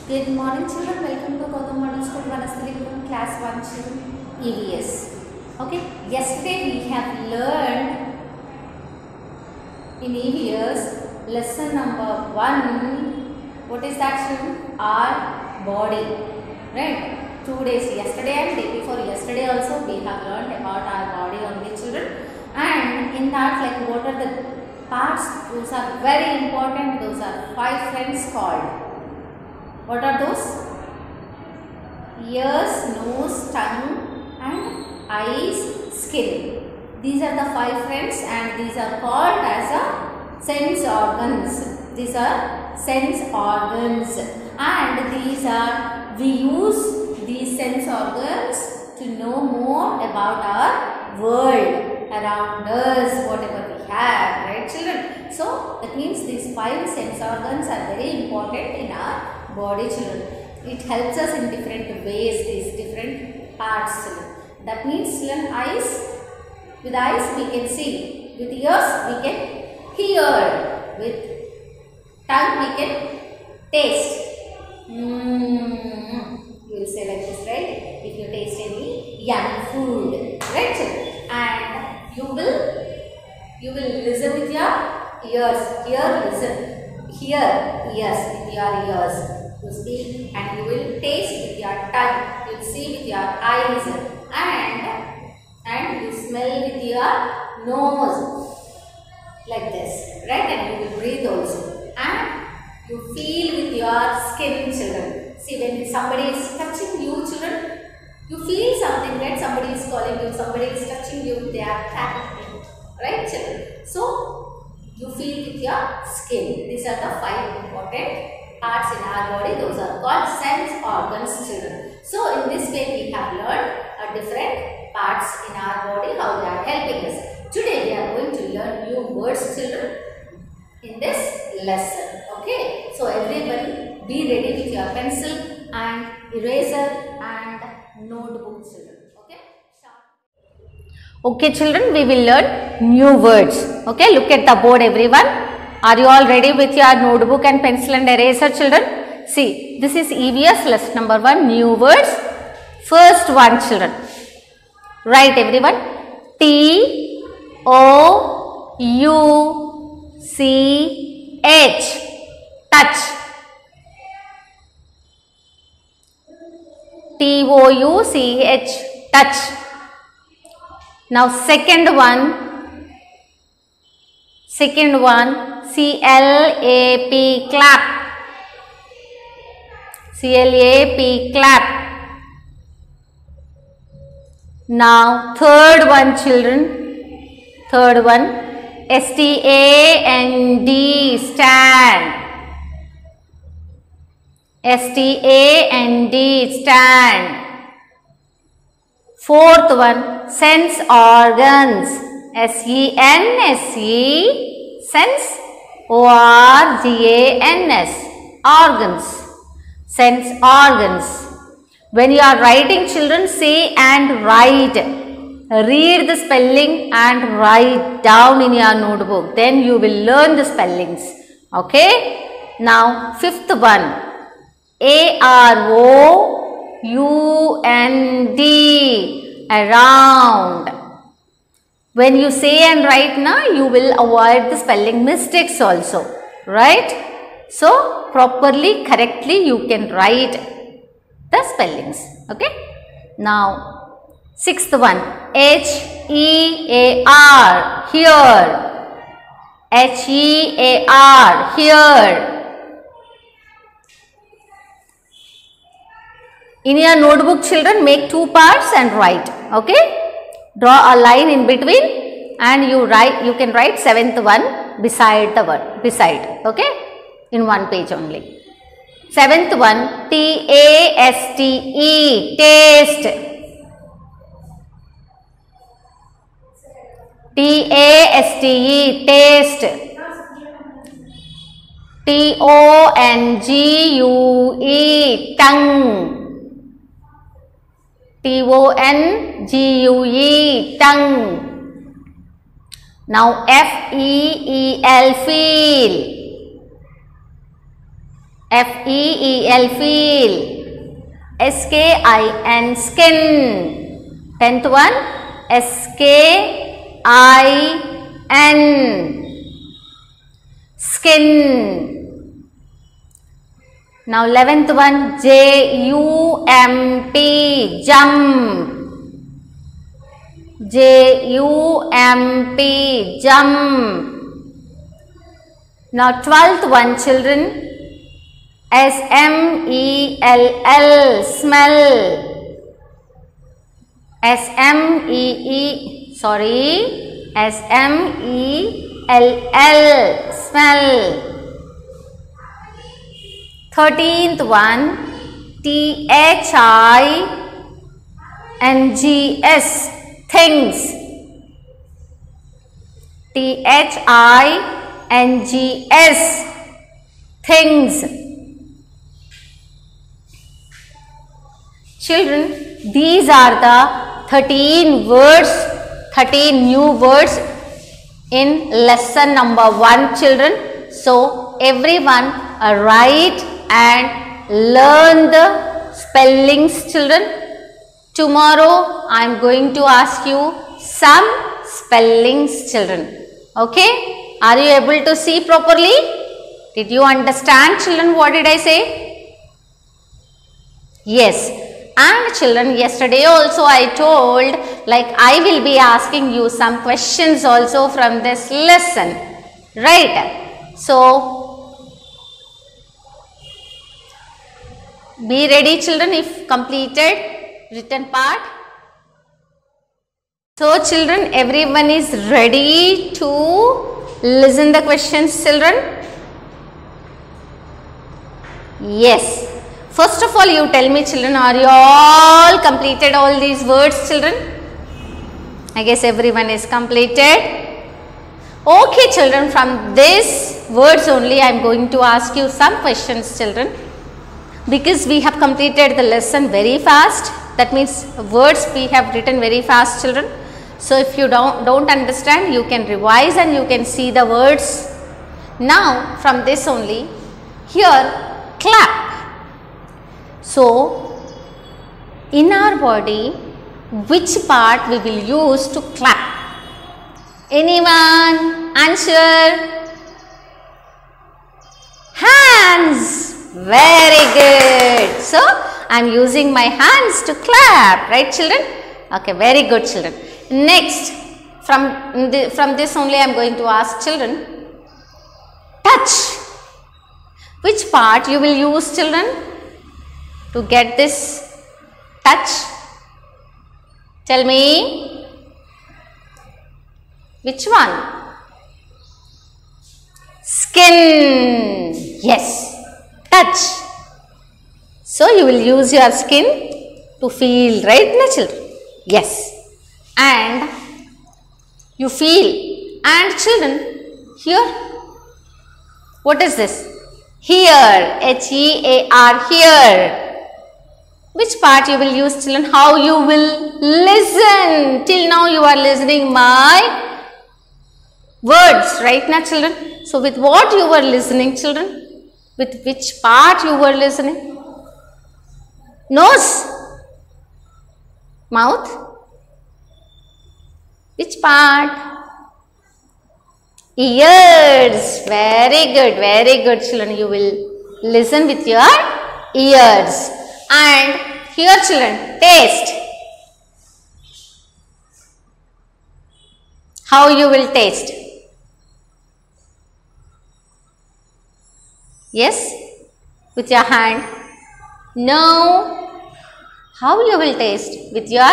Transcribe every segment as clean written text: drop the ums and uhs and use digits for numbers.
Good morning children, welcome to Gautam Model School Vanasthali class 1 children EVS. Okay, yesterday we have learned in EVS lesson number 1. What is that children? Our body, right? 2 days yesterday and day before yesterday also we have learned about our body only children, and in that like what are the parts, those are very important. Those are 5 friends called. What are those? Ears, nose, tongue and eyes, skin. These are the 5 friends and these are called as a sense organs. These are sense organs, and we use these sense organs to know more about our world around us, whatever we have, right children? So that means these 5 sense organs are very important in our body children. It helps us in different ways, these different parts children. That means children, eyes, with eyes we can see, with ears we can hear, with tongue we can taste. You will say like this, right? If you taste any yummy food, right children? And you will listen with your ears. Here listen, hear ears with your ears. You speak and you will taste with your tongue, you will see with your eyes, and you smell with your nose like this, right? And you will breathe also, and you feel with your skin children. See, when somebody is touching you children, you feel something, right? Somebody is calling you, somebody is touching you, they are tapping you, right children? So you feel with your skin. These are the 5 important parts in our body. Those are called sense organs children. So in this way we have learned different parts in our body, how they are helping us. Today we are going to learn new words children in this lesson. Okay, so everybody be ready with your pencil and eraser and notebook children. Okay, okay children, we will learn new words. Okay, look at the board everyone. Are you all ready with your notebook and pencil and eraser children? See, this is EVS lesson number 1, new words. First one children. Write everyone. T-O-U-C-H. Touch. T-O-U-C-H. Touch. Now second one. C-L-A-P, clap. C-L-A-P, clap. Now third one children, third one, S-T-A-N-D, stand. S-T-A-N-D, stand. Fourth one, sense organs. S-E-N-S-E, sense, O-R-G-A-N-S, organs, sense organs. When you are writing children, say and write. Read the spelling and write down in your notebook. Then you will learn the spellings. Okay. Now fifth one, A-R-O-U-N-D, around. When you say and write now, you will avoid the spelling mistakes also, right? So, properly, correctly you can write the spellings, okay? Now, sixth one, H-E-A-R, here. H-E-A-R, here. In your notebook children, make 2 parts and write, okay? Draw a line in between and you can write 7th one beside the word, beside, okay, in 1 page only. 7th one, T-A-S-T-E, taste. T-A-S-T-E, taste. T-O-N-G-U-E, tongue. T-O-N-G-U-E, tongue. Now F-E-E-L, feel. F-E-E-L, feel. S-K-I-N, skin. 10th one, S-K-I-N, skin. Now 11th one, J-U-M-P, jump. J-U-M-P, jump. Now 12th one, children, S-M-E-L-L, smell. S-M-E-L-L, smell. 13th one, T-H-I-N-G-S, things. T-H-I-N-G-S, things. Children, these are the 13 words, 13 new words in lesson number 1, children. So, everyone write and learn the spellings, children. Tomorrow, I am going to ask you some spellings, children. Okay? Are you able to see properly? Did you understand, children? What did I say? Yes. And children, yesterday also I told, like, I will be asking you some questions also from this lesson, right? So, be ready, children, if completed written part. So, children, everyone is ready to listen the questions, children? Yes. First of all, you tell me, children, are you all completed all these words, children? I guess everyone is completed. Okay, children, from these words only I am going to ask you some questions, children. Because we have completed the lesson very fast. That means words we have written very fast, children. So, if you don't understand, you can revise and you can see the words. Now, from this only, here, clap. So, in our body, which part we will use to clap? Anyone? Answer. Hands. Very good. So, I am using my hands to clap. Right, children? Okay, very good, children. Next, from this only I am going to ask children. Touch. Which part you will use, children, to get this touch? Tell me. Which one? Skin. Yes. Touch. So, you will use your skin to feel, right, na children? Yes. And you feel. And children, here, what is this? Hear. H-E-A-R, hear. Which part you will use, children? How you will listen? Till now you are listening my words, right now, children? So, with what you were listening, children? With which part you were listening? Nose? Mouth? Which part? Ears. Very good, children. You will listen with your ears. And here, children, taste. How you will taste? Yes? With your hand? No. How you will taste? With your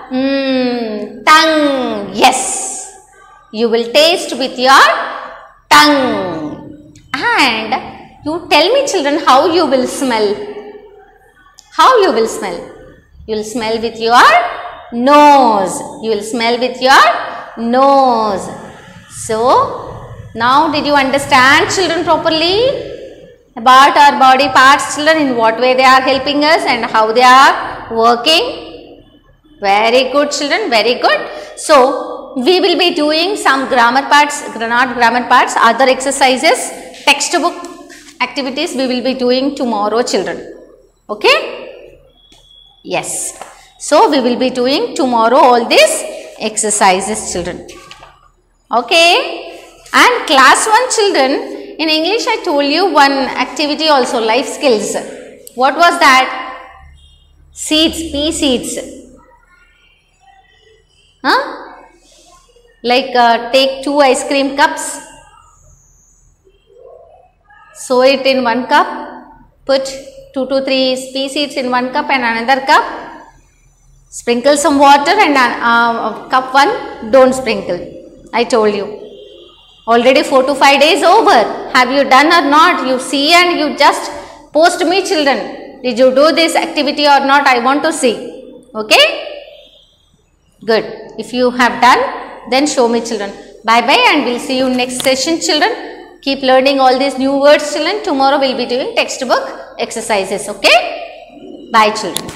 tongue. Yes. You will taste with your tongue. And you tell me, children, how you will smell? How you will smell? You will smell with your nose. You will smell with your nose. So, now did you understand, children, properly about our body parts, children, in what way they are helping us and how they are working? Very good, children, very good. So, we will be doing some grammar parts, not grammar parts, other exercises, textbook activities we will be doing tomorrow, children. Okay? Yes. So we will be doing tomorrow all these exercises, children. Okay? And class 1 children, in English I told you one activity also, life skills. What was that? Seeds, pea seeds. Huh? Like take 2 ice cream cups, sow it in 1 cup, put 2 to 3 pea seeds in 1 cup and another cup, sprinkle some water, and cup 1 don't sprinkle. I told you. Already 4 to 5 days over. Have you done or not? You see and you just post me, children. Did you do this activity or not? I want to see. Okay? Good. If you have done, then show me, children. Bye bye, and we'll see you next session, children. Keep learning all these new words, children. Tomorrow we'll be doing textbook exercises. Okay? Bye, children.